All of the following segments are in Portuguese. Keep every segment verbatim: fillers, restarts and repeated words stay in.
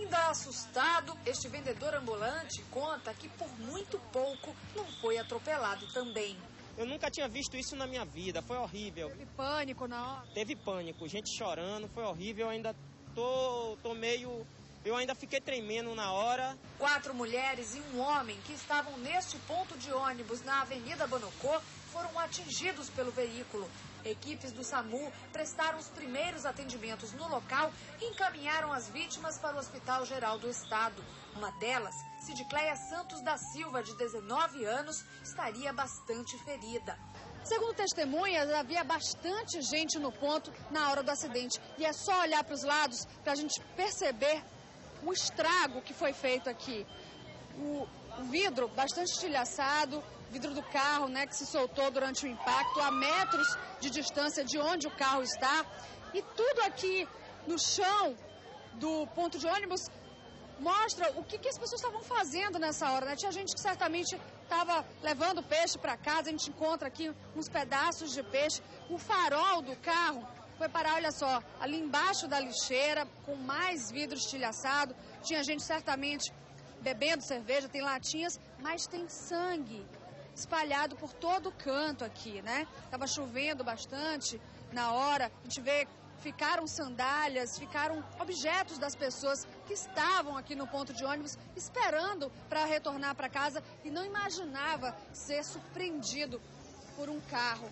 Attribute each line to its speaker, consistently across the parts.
Speaker 1: Ainda assustado, este vendedor ambulante conta que por muito pouco não foi atropelado também.
Speaker 2: Eu nunca tinha visto isso na minha vida, foi horrível.
Speaker 1: Teve pânico na hora?
Speaker 2: Teve pânico, gente chorando, foi horrível, eu ainda tô, tô meio... Eu ainda fiquei tremendo na hora.
Speaker 1: Quatro mulheres e um homem que estavam neste ponto de ônibus na Avenida Bonocô foram atingidos pelo veículo. Equipes do SAMU prestaram os primeiros atendimentos no local e encaminharam as vítimas para o Hospital Geral do Estado. Uma delas, Cidicleia Santos da Silva, de dezenove anos, estaria bastante ferida. Segundo testemunhas, havia bastante gente no ponto na hora do acidente. E é só olhar para os lados para a gente perceber o estrago que foi feito aqui. O, o vidro bastante estilhaçado, vidro do carro, né, que se soltou durante o impacto, a metros de distância de onde o carro está. E tudo aqui no chão do ponto de ônibus mostra o que, que as pessoas estavam fazendo nessa hora, né? Tinha gente que certamente estava levando peixe para casa, a gente encontra aqui uns pedaços de peixe. O farol do carro foi parar, olha só, ali embaixo da lixeira, com mais vidro estilhaçado. Tinha gente certamente bebendo cerveja, tem latinhas, mas tem sangue espalhado por todo o canto aqui, né? Tava chovendo bastante na hora, a gente vê, ficaram sandálias, ficaram objetos das pessoas que estavam aqui no ponto de ônibus esperando para retornar para casa e não imaginava ser surpreendido por um carro.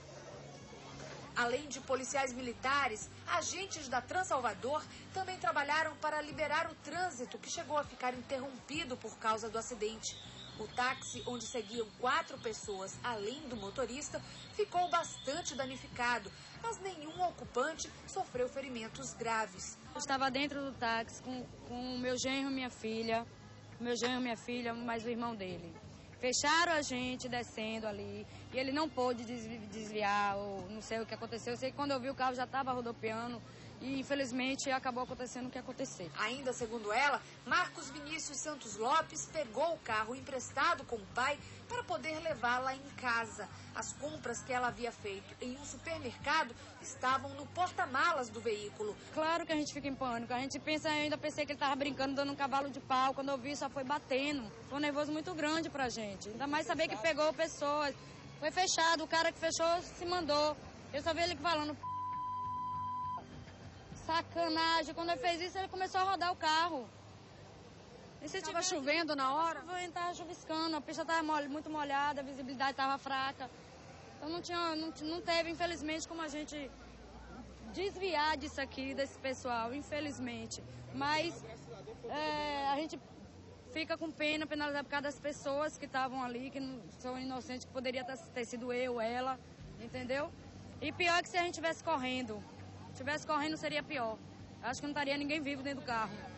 Speaker 1: Além de policiais militares, agentes da Transalvador também trabalharam para liberar o trânsito, que chegou a ficar interrompido por causa do acidente. O táxi, onde seguiam quatro pessoas, além do motorista, ficou bastante danificado, mas nenhum ocupante sofreu ferimentos graves.
Speaker 3: Eu estava dentro do táxi com o meu genro e minha filha, meu genro e minha filha, mais o irmão dele. Fecharam a gente descendo ali e ele não pôde desviar, ou não sei o que aconteceu. Eu sei que quando eu vi o carro já estava rodopiando e infelizmente acabou acontecendo o que aconteceu.
Speaker 1: Ainda segundo ela, Marcos Vinícius Santos Lopes pegou o carro emprestado com o pai para poder levá-la em casa. As compras que ela havia feito em um supermercado estavam no porta-malas do veículo.
Speaker 3: Claro que a gente fica em pânico. A gente pensa, eu ainda pensei que ele estava brincando, dando um cavalo de pau. Quando eu vi, só foi batendo. Foi um nervoso muito grande pra gente. Ainda mais saber que pegou pessoas. Foi fechado, o cara que fechou se mandou. Eu só vi ele falando... Sacanagem. Quando ele fez isso, ele começou a rodar o carro.
Speaker 1: E se estava chovendo na hora?
Speaker 3: Estava chuviscando, a pista estava muito molhada, a visibilidade estava fraca. Então não, tinha, não, não teve, infelizmente, como a gente desviar disso aqui, desse pessoal, infelizmente. Mas é, a gente fica com pena, penalizar por causa das pessoas que estavam ali, que não, são inocentes, que poderia ter sido eu, ela, entendeu? E pior que se a gente estivesse correndo. Se estivesse correndo seria pior. Acho que não estaria ninguém vivo dentro do carro.